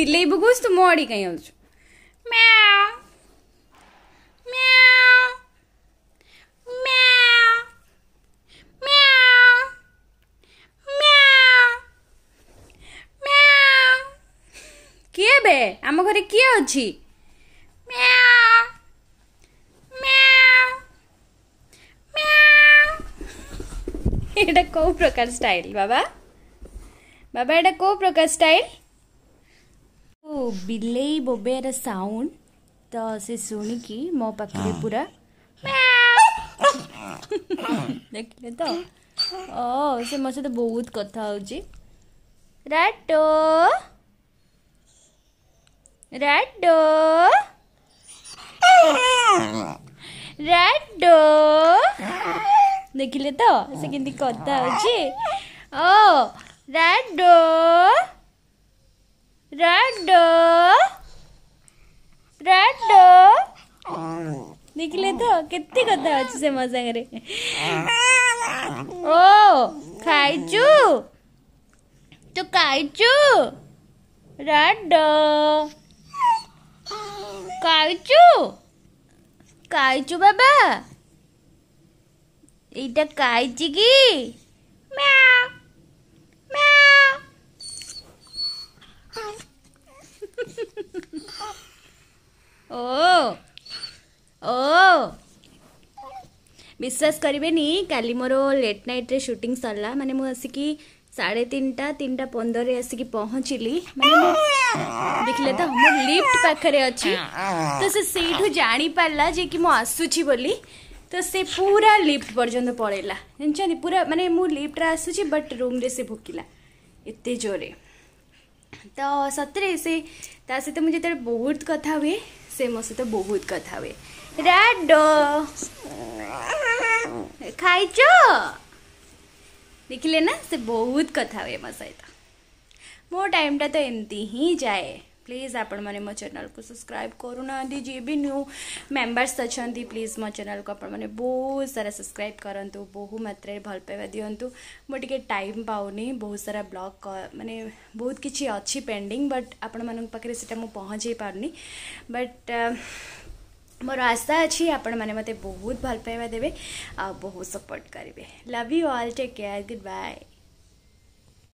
बिल्ली बुगुस तू मोड़ी कहीं हो म्याऊ म्याऊ म्याऊ म्याऊ म्याऊ म्याऊ किए बे आम घरे किए अछि म्याऊ म्याऊ म्याऊ एटा को प्रकार स्टाइल बाबा बाबा एटा को प्रकार स्टाइल ओ बिलेई बोबेर साउंड तो से सुनिकी मो पाखे पूरा देखले तो ओ से मो तो बहुत कथा होची राटो राटो राटो देखले तो से किंती कथा होची ओ राटो राटो राटो देखले तो केत्ती कथा अछि से मो संगे ओ खाइचु तो खाइचु राटो खाइचु खाइचु बाबा एटा खाइची की म्याऊ म्याऊ ओ ओ विश्वास करेनि काली मोर लेट नाइट रे शूटिंग सरला माने मु आसिकी 3:30 आसिकी पहुँचली माने देखले तो मोर लिफ्ट पाखरे अछि तो से सेठू जानी पारला जे कि मु आसुची बोली तो से पूरा लिफ्ट पर्यंत पळेला जानछनी पूरा माने मु लिफ्ट रा आसुची बट रूम रे से भुकिला एते जोरे तो सतरे से ता से तो मुझे तेरे बहुत कथा हुए से मो से तो बहुत कथा हुए राडो खाइचो देखिले ना से बहुत कथा हुए मो सहित मो टाइम टा तो एमती ही जाए प्लीज आपण माने मो चैनल को सब्सक्राइब करूना जी भी न्यू मेंबर्स अच्छा प्लीज मो चैनल को आपण माने बहुत सारा सब्सक्राइब करंतु बहु मात्रा भल पाइबा दियंतु मो टिके टाइम पाउनी बहुत सारा ब्लॉग माने बहुत किछि अच्छी पेंडिंग बट आपण मानक पाखरे सेटा मो पहुंचै पारनी बट मोर आशा अच्छी आपण माने मते बहुत भल पाइबा देबे आ बहुत सपोर्ट करिवे love you all take care good bye.